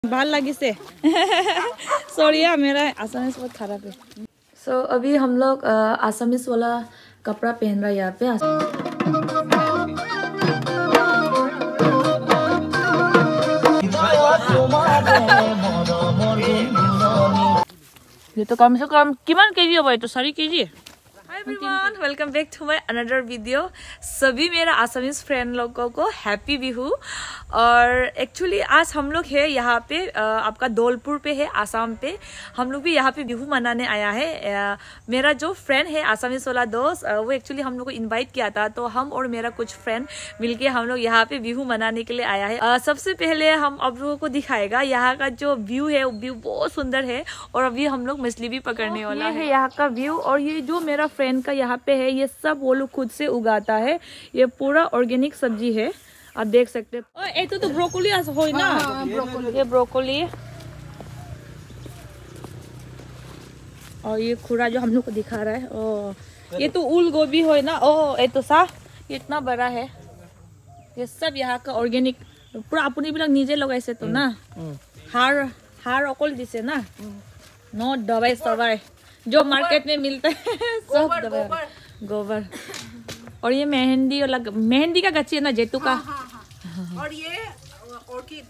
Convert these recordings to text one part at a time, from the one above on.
बाल लगी से सॉरी मेरा आसामीज बहुत खराब है। सो अभी हम लोग आसामीज वाला कपड़ा पहन रहा है यहाँ पे। ये तो कम से कम किमान केजी होगा, ये तो 4 केजी है। Hi everyone, welcome back to my another video. सभी मेरा आसामीज फ्रेंड लोगों को हैप्पी बिहू। और एक्चुअली आज हम लोग है यहाँ पे आपका धौलपुर पे है, आसाम पे। हम लोग भी यहाँ पे बिहू मनाने आया है। मेरा जो फ्रेंड है आसामीज वाला दोस्त, वो एक्चुअली हम लोग को इनवाइट किया था, तो हम और मेरा कुछ फ्रेंड मिलके हम लोग यहाँ पे बिहू मनाने के लिए आया है। सबसे पहले हम आप लोगों को दिखाएगा यहाँ का जो व्यू है, वो व्यू बहुत सुंदर है। और अभी हम लोग मछली भी पकड़ने वाला है। यहाँ का व्यू, और ये जो मेरा फ्रेंड का यहाँ पे है, ये सब वो लोग खुद से उगाता है। ये पूरा ऑर्गेनिक सब्जी है, आप देख सकते हैं। ये तो ब्रोकोली हो ना। ये ब्रोकोली और ये खुरा जो हम लोग को दिखा रहा है, ये तो उल गोभी हो ना। ये तो सा ये इतना बड़ा है। ये सब यहाँ का ऑर्गेनिक पूरा अपनी भी निजे लगाइसे तो ना। हार अकल दिसे ना, नो दवाई सवाई जो मार्केट में मिलता है सब दवाई, गोबर। और ये मेहंदी का गच्ची है ना, जेतु का। और ये ऑर्किड,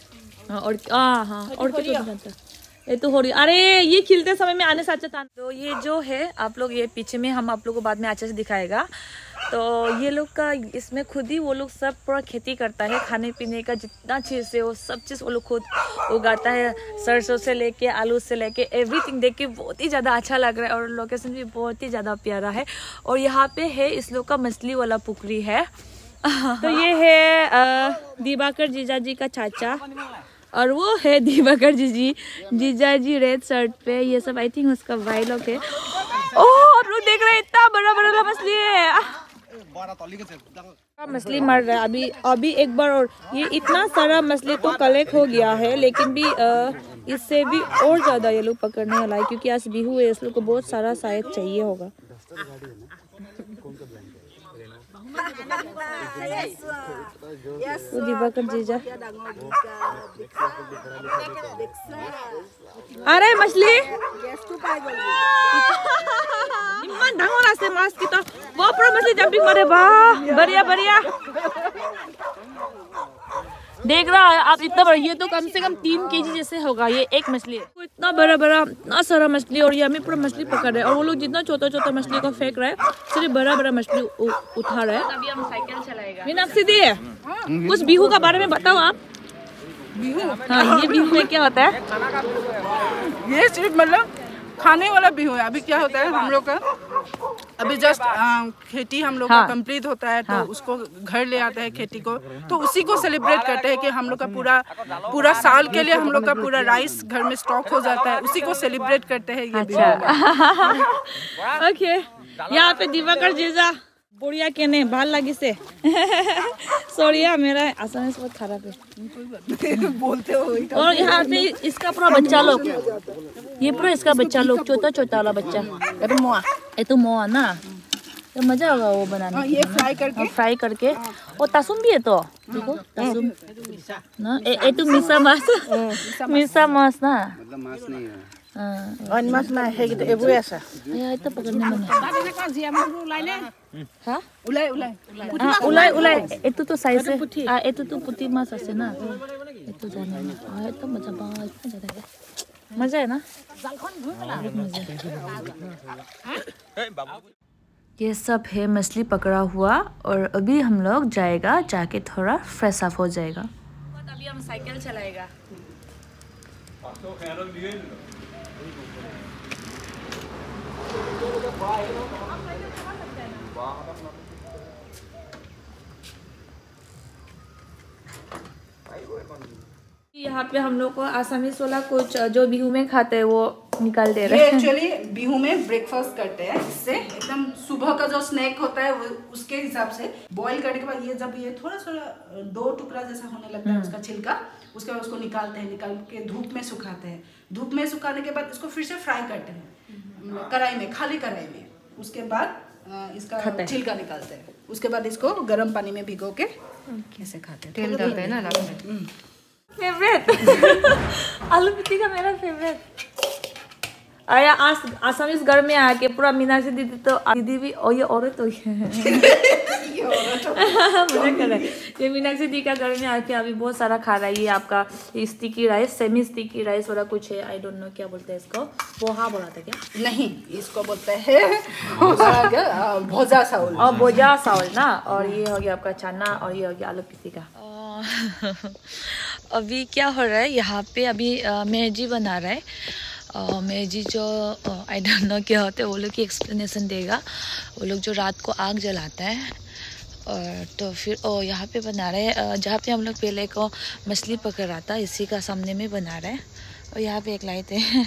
ऑर्किड ये तो हो रही। अरे ये खिलते समय में आने से अच्छा था। तो ये जो है आप लोग, ये पीछे में हम आप लोग को बाद में अच्छे से दिखाएगा। तो ये लोग का इसमें खुद ही वो लोग सब पूरा खेती करता है। खाने पीने का जितना चीज़ है वो सब चीज़ वो लोग खुद उगाता है। सरसों से लेके आलू से लेके एवरीथिंग। देख के बहुत ही ज़्यादा अच्छा लग रहा है, और लोकेशन भी बहुत ही ज़्यादा प्यारा है। और यहाँ पे है इस लोग का मछली वाला पुखरी है। तो ये है दिवाकर जीजा जी का चाचा, और वो है दिवाकर जीजा जी रेड शर्ट पे। ये सब आई थिंक उसका भाई लोग है। आप लोग देख रहे हैं इतना बड़ा बड़ा मछली है। मछली मर रहा है अभी एक बार। और ये इतना सारा मछली तो कलेक्ट हो गया है, लेकिन भी इससे भी और ज्यादा ये लोग पकड़ने वाला है, क्योंकि आज बिहू है। इस लोग को बहुत सारा शायद चाहिए होगा। तो दिवाकर जीजा, अरे मछली इमान डांगोर आसे मास की तो वो पूरा मछली जंपिंग मारे। वाह बढ़िया बढ़िया। देख रहा है आप इतना बड़ा, ये तो कम से कम 3 केजी जैसे होगा ये एक मछली। इतना बड़ा बड़ा इतना सारा मछली, और ये हमें पूरा मछली पकड़ रहे हैं। और वो लोग जितना छोटा छोटा मछली को फेंक रहा है, सिर्फ बड़ा बड़ा मछली उठा रहा है। अभी हम साइकिल चलाएगा। मीनाक्षी दी कुछ बिहू का बारे में बताओ आप। बिहू, हाँ, ये बिहू में क्या होता है? ये सिर्फ मतलब खाने वाला बिहू है। अभी क्या होता है, हम लोग का अभी जस्ट खेती हम लोग का कंप्लीट होता है, तो उसको घर ले आता है खेती को, तो उसी को सेलिब्रेट करते हैं कि हम लोग का पूरा साल के लिए हम लोग का पूरा राइस घर में स्टॉक हो जाता है। उसी को सेलिब्रेट करते हैं ये बिहू। ओके, यहाँ पे दिवाकर जीजा बुढ़िया के ने बाल लगी से सॉरी मेरा आसामीज बहुत खराब है बोलते हो। और यहाँ पे इसका पूरा बच्चा लोग, ये पूरा इसका बच्चा लोग, छोटा छोटा वाला बच्चा। ये तो मोआ ना, तो मजा होगा वो बनाने। ये फ्राई करके और तासुम भी है। तो देखो तासुम ना, ये तो मिसा मास ना, मतलब मास नहीं है। और मास ना है कि तो एबुए ऐसा ये तो पकड़ने में हाँ उलाई ये तो साइज है। ये तो पुटी मास है ना। ये तो जाने में ये तो मजा बहुत इतना ज्यादा है। मजा है ना। ये सब है मछली पकड़ा हुआ, और अभी हम लोग जाएगा, जाके थोड़ा फ्रेश अप हो जाएगा। अभी हम साइकिल चलाएगा। यहाँ पे हम लोग को आसामीज वाला कुछ जो बिहू में खाते हैं वो निकाल दे रहे हैं। एक्चुअली बिहू में ब्रेकफास्ट करते हैं। इससे एकदम सुबह का जो स्नैक होता है वो उसके हिसाब से बॉईल करने के बाद ये जब ये थोड़ा थोड़ा 2 टुकड़ा जैसा होने लगता है उसका छिलका, उसके बाद उसको निकालते हैं। निकाल के धूप में सुखाते हैं। धूप में सुखाने के बाद इसको फिर से फ्राई करते हैं कढ़ाई में, खाली कढ़ाई में। उसके बाद इसका छिलका निकालते हैं। उसके बाद इसको गर्म पानी में भिगो के ऐसे खाते हैं। तेल डालते हैं ना लास्ट में। फेवरेट आलू पिट्टी का मेरा फेवरेट। अरे आज आसामीज घर में आके पूरा मीनाक्षी दीदी तो दीदी भी और ये औरत तो मजा कर रहा है। ये मीनाक्षी दी का घर में आके अभी बहुत सारा खा रहा है। ये आपका sticky rice, semi sticky rice वाला कुछ है, आई डोंट नो क्या बोलते हैं इसको, पोहा बोला था क्या? नहीं, इसको बोलते हैं भोजा चावल। और भोजा चावल ना। और ये हो गया आपका चना और ये हो गया आलू पिट्टी का। अभी क्या हो रहा है यहाँ पे? अभी मैगी बना रहा है। मैगी जो आई डोंट नो क्या होता है, वो लोग की एक्सप्लेनेशन देगा। वो लोग जो रात को आग जलाता है और तो फिर यहाँ पे बना रहे हैं जहाँ पे हम लोग पहले को मछली पकड़ रहा था, इसी का सामने में बना रहे हैं। और यहाँ पे एक लाइट है।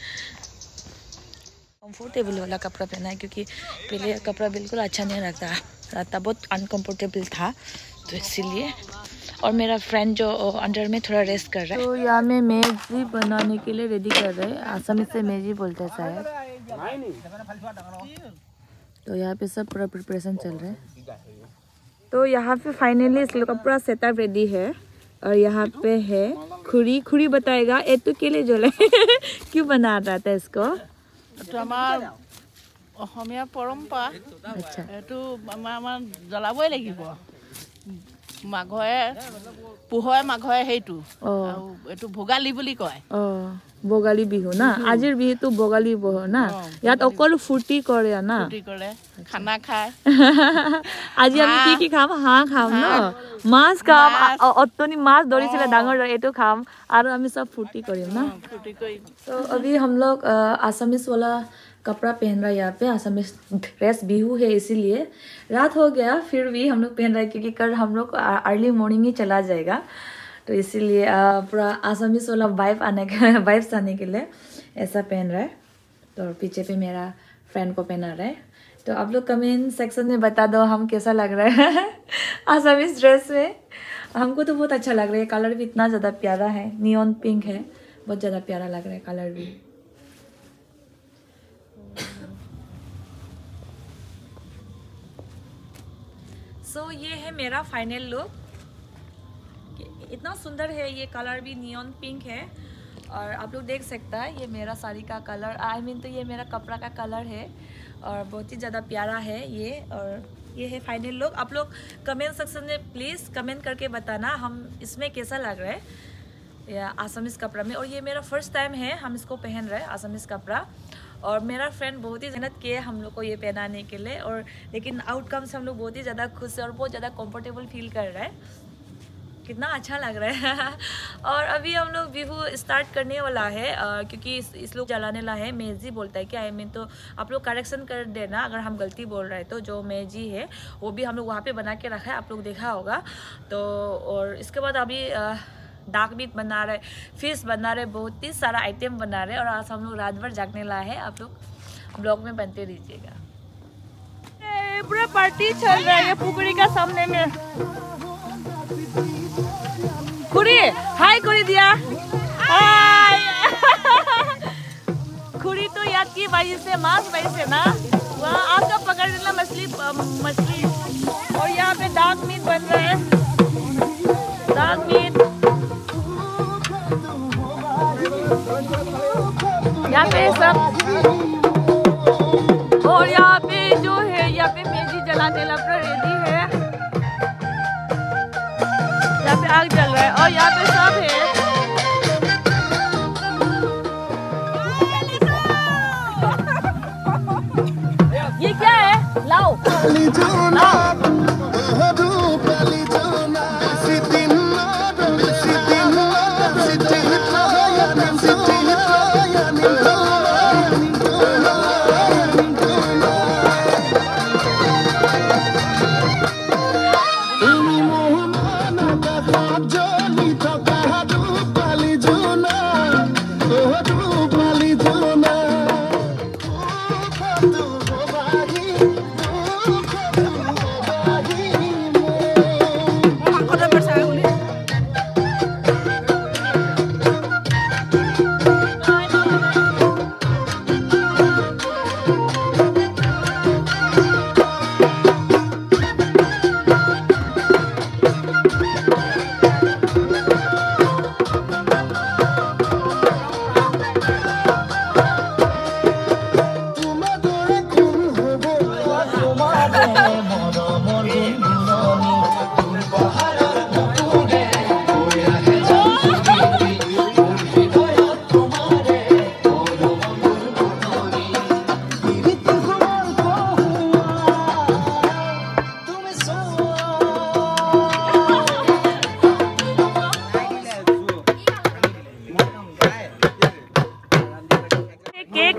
कंफर्टेबल वाला कपड़ा पहना है क्योंकि पहले कपड़ा बिल्कुल अच्छा नहीं लगता था, बहुत अनकंफर्टेबल था, तो इसीलिए। और मेरा फ्रेंड जो अंडर में थोड़ा रेस्ट कर रहा है। तो यहाँ में मैगी बनाने के लिए रेडी कर रहे हैं। आसामी से मैगी बोलते हैं शायद। तो यहाँ पे सब पूरा प्रिपरेशन चल रहा है। तो यहाँ पे फाइनली इस लोग का पूरा सेटअप रेडी है। और यहाँ पे है खुरी। खुरी बताएगा ये तो के लिए जले क्यों बना रहा था इसको? অসমীয়া পৰম্পৰা। আচ্ছা, এইটো আমাৰ জ্বলাবই লাগিব। মাঘৰে পোহৰে মাঘৰে সেইটো আৰু এইটো ভোগালী বুলি কয়। ভোগালী বিহু না। আজিৰ বিহুটো ভোগালী বিহু না। ইয়াত অকল ফূৰ্তি কৰে না, ফূৰ্তি কৰে, খানা খায়। আজি আমি কি কি খাম? হাঁহ খাম ন, মাছ খাম। অতনি মাছ ধৰিছিলে ডাঙৰ, এইটো খাম আৰু আমি सब फूर्ति কৰিম ना। ফূৰ্তি কৰি तो अभी हम लोग आसामीज वाला कपड़ा पहन रहा है। यहाँ पे आसामीज ड्रेस बिहू है इसीलिए रात हो गया, फिर भी हम लोग पहन रहे हैं क्योंकि कल हम लोग अर्ली मॉर्निंग ही चला जाएगा। तो इसीलिए पूरा आसामीज वाला वाइब्स आने के लिए ऐसा पहन रहा है। तो पीछे पे मेरा फ्रेंड को पहना रहा है। तो आप लोग कमेंट सेक्शन में बता दो हम कैसा लग रहा है आसामीज ड्रेस में। हमको तो बहुत अच्छा लग रहा है। कलर भी इतना ज़्यादा प्यारा है, नियॉन पिंक है, बहुत ज़्यादा प्यारा लग रहा है कलर भी। सो ये है मेरा फाइनल लुक। इतना सुंदर है, ये कलर भी नियॉन पिंक है। और आप लोग देख सकता है ये मेरा साड़ी का कलर, आई मीन तो ये मेरा कपड़ा का कलर है और बहुत ही ज़्यादा प्यारा है ये। और ये है फाइनल लुक। आप लोग कमेंट सेक्शन में प्लीज़ कमेंट करके बताना हम इसमें कैसा लग रहा है या आसामीज कपड़ा में। और ये मेरा फर्स्ट टाइम है हम इसको पहन रहे हैं आसामीज कपड़ा। और मेरा फ्रेंड बहुत ही मेहनत किए हम लोग को ये पहनाने के लिए। और लेकिन आउटकम से हम लोग बहुत ही ज़्यादा खुश है और बहुत ज़्यादा कंफर्टेबल फील कर रहा है। कितना अच्छा लग रहा है और अभी हम लोग बिहू स्टार्ट करने वाला है क्योंकि इस लोग जलाने वाला है। मेजी बोलता है क्या? आई मीन तो आप लोग करेक्शन कर देना अगर हम गलती बोल रहे हैं तो। जो मेजी है वो भी हम लोग वहाँ पे बना के रखा है, आप लोग देखा होगा। तो और इसके बाद अभी डाक मीट बना रहे, फिश बना रहे, बहुत ही सारा आइटम बना रहे। और आज हम लोग रात भर जागने ला है, आप लोग ब्लॉग में बनते रहिएगा। पूरा पार्टी चल रहा है पुकुरी का सामने में। खुरी हाय करी दिया, हाय खुरी तो याद की वजह से मांस वजह से ना वहाँ आपका पकड़ लेना मछली। और यहाँ पे डाक मीट बन रहा है, डाक मीट। यहाँ पे सब और यहाँ पे जो है यहाँ पे मेजी जलाने लगा रेडी है। यहाँ पे आग जल रहा है और यहाँ पे सब है। ये क्या है? लाओ लाओ।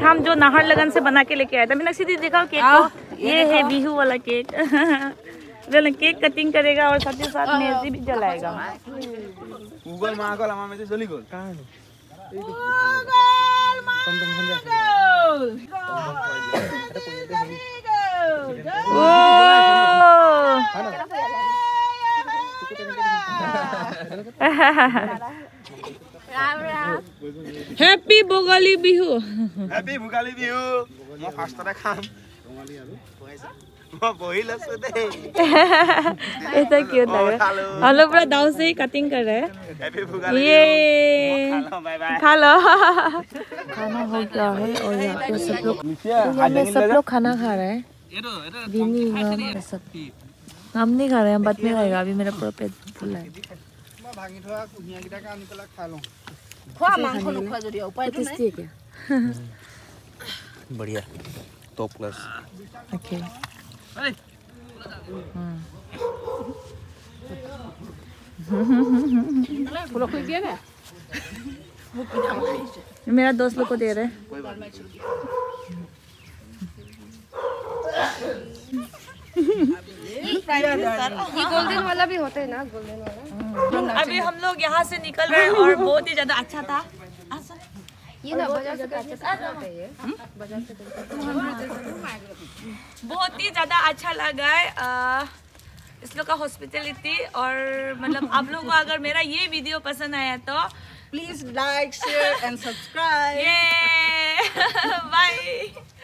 हम जो नाहरलगुन से बना के लेके आया था। मीनाक्षी दीदी दिखाओ केक को, ये है बिहू वाला केक। केक कटिंग करेगा और साथ ही साथ मेहंदी भी जलाएगा। गूगल मागल আমার মেসেজ চলি গল हैप्पी भोगाली बिहू। হ্যাপি ভোগালী বিহু মই ফাৰ্ষ্টতে খাম মই বহিল আছো দে ऐसा क्यों लग रहा है? हम लोग पूरा दाव से ही कटिंग कर रहे हैं। হ্যাপি ভোগালী ये বাই বাই खा लो। खाना हो गया है और यहाँ पे सब लोग सब लोग खाना खा रहे हैं। विनी सब हम नहीं खा रहे हैं, बाद में खाएगा। अभी मेरा पूरा पेट फुल है। ভাঙি থোৱা কুহিয়া কিটাকে আনি পেলাই খাই লওঁ খোৱা মাংস নোখোৱা যদি উপায়টো নাই। टेस्टी है क्या? बढ़िया टॉप क्लास ओके। मेरा दोस्त लोग को दे रहे हैं। ये गोल्डन वाला भी होता है ना, गोल्डन वाला। अभी हम लोग यहाँ से निकल रहे हैं और बहुत ही ज्यादा अच्छा था। ये ना बाजार से होता है ये। बाजार से बहुत ही ज्यादा अच्छा लगा है इस लोग का हॉस्पिटलिटी। और मतलब आप लोगों को अगर मेरा ये वीडियो पसंद आया तो please like share and subscribe. ये बाय।